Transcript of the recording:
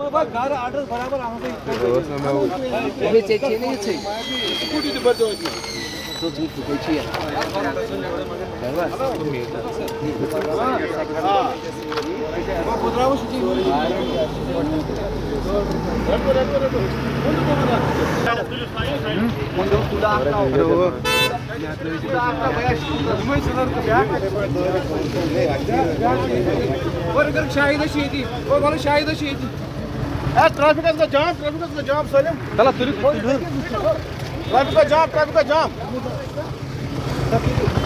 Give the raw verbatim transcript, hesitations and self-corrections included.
घर एड्रेस बराबर आना ये चेक नहीं है स्कूटी तो बच जाओ तो जी कोई चाहिए हां वो खुदरा वो शुची रेडो रेडो रेडो मुंडो सुदा और अगर शाहिद शेदी वो बोलो शाहिद शेदी ए ट्रैफिक का जाम ट्रैफिक का जाम सलीम चला तुरी ट्रैफिक का जाम ट्रैफिक का जाम